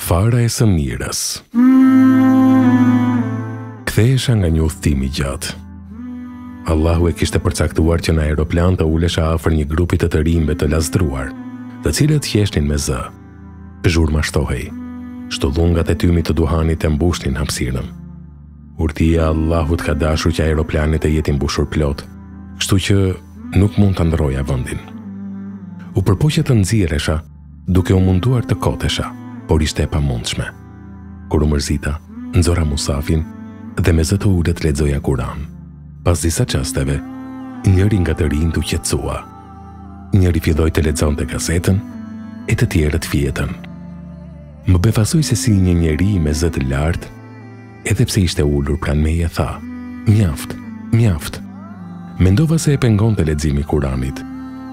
Fara e së mirës. Kthehesha nga një udhëtim i gjatë. Allahu e kishte përcaktuar që në aeroplan të ulesha afër një grupi të rinjve të lazdruar, të cilët qeshnin me zë. Zhurma shtohej. Shtollungat e tymit të duhanit e mbushnin hapësirën. Urtia e Allahut ka dashur që aeroplani të jetë i mbushur plot, kështu që nuk mund të ndroja vendin. U përpoqja të nxirresha, duke u munduar të kotesha, por ishte e pamundshme. Kur u mërzita, nxora musafin dhe me zë të ulët lexoja Kur'an. Pas disa çasteve, njëri nga të rinjt u qetësua. Njëri filloi të lexonte gazetën, e të tjerët fjetën. Më befasoi se si një njeri me zë të lartë, edhe pse ishte ulur pranë meje, tha: "Mjaft, mjaft." Mendova se e pengonte leximi i Kuranit.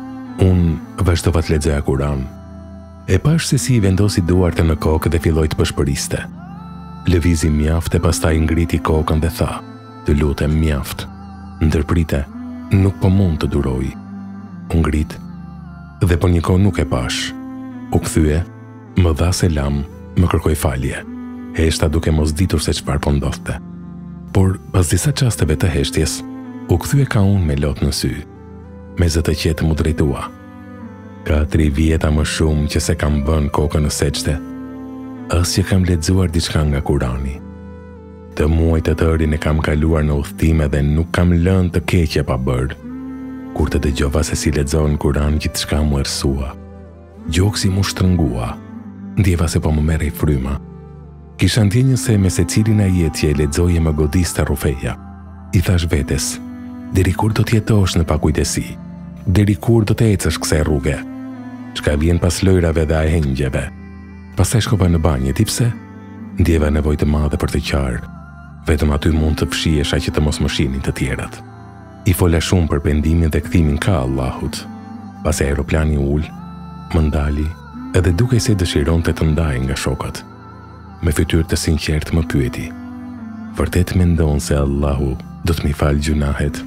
Unë vazhdova të lexoja Kur'an. E pash se si I vendosi duart në kokë dhe filloi të pëshpëriste. Lëvizi mjaft e pastaj ngriti kokën dhe tha: "Të lutem, mjaft." Ndërprite, nuk po mund të duroj. U ngrit dhe për një kohë nuk e pash. U kthye, më dha selam, më kërkoi falje. Heshta duke mos ditur se çfarë po ndodhte. Por pas disa çasteve të heshtjes, u kthye ka unë me lot në sy. Me zë të qetë mu drejtua. Ka 3 vjeta më shumë që se kam vënë kokën në seçte, as që kam lexuar diçka nga Kurani. Të muaj të tërin e kam kaluar në udhëtime dhe nuk kam lënë të keqe pa bërë. Kur të dëgjova se si lexon Kur'an, gjithçka mu errësua. Gjoksi mu shtrëngua, ndjeva se po më merrej fryma. Kisha ndjenjën se me secilin ajet që e lexoje më godiste rrufeja. I thash vetes: "Deri kur do të jetosh në pakujtesi? Deri kur do të ecësh kësaj rruge? Çka vjen pas lojrave dhe ahengjeve?" Pastaj shkova në banjë, di pse? Ndjeva nevojë të madhe për të qarë. Vetëm aty mund të fshihesha që të mos më shihnin të tjerat. I fola shumë për pendimin dhe kthimin ka Allahut. Pas aeroplani ul, më ndali edhe duke se dëshironte të ndaj nga shokët. Me fytyrë të sinqertë më pyeti: "Vërtet mendon se Allahu do të mi falë gjunahet?"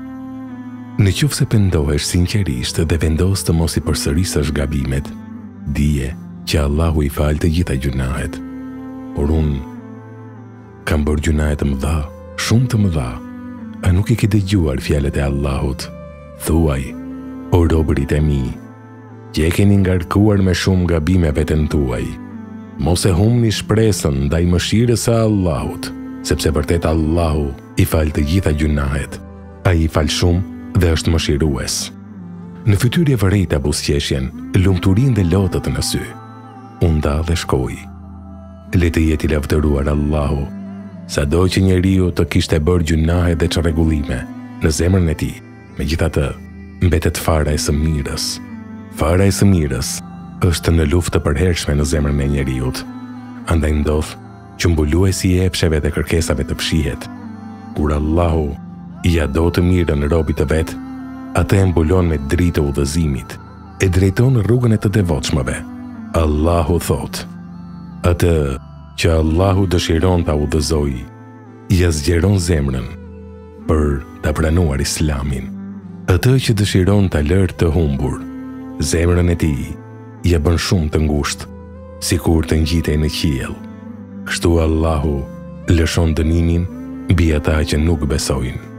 Në qoftë se pendohesh sinqerisht dhe vendos të mos I përsërisësh gabimet, dije që Allahu I fal të gjitha gjunahet. Por unë kam bërë gjunahe të mëdha, shumë të mëdha. A nuk I ke dëgjuar fjalët e Allahut? Thuaj: "O robërit e mi, që e keni ngarkuar me shumë gabime veten tuaj, mos e humni shpresën ndaj mëshirës së Allahut, sepse vërtet Allahu I fal të gjitha gjunahet. Ai I fal shumë dhe është mëshirues." Në fytyrë e vërejta buzëqeshjen, lumturinë dhe lotët në sy. Unë nda dhe shkoj. Le të jetë I lavdëruar Allahu, sado që njeriu të kishte bërë gjunahe dhe çarregullime në zemrën e tij, megjithatë mbetet fara e së mirës. Fara e së mirës është në luftë të përhershme në zemrën e njeriut. Andaj ndodh që mbuluesi I epsheve dhe kërkesave të fshihet. Kur Allahu ja do të mirën robit të vet, atë e mbulon me dritë të udhëzimit, e drejton rrugën e të devotshmëve. Allahu thot: "Atë që Allahu dëshiron ta udhëzoj, ja zgjeron zemrën për ta pranuar Islamin. Atë që dëshiron ta lërë të humbur, zemrën e tij ja bën shumë të ngushtë, sikur të ngjitej në qiell. Kështu Allahu lëshon dënimin mbi ata që nuk besojnë."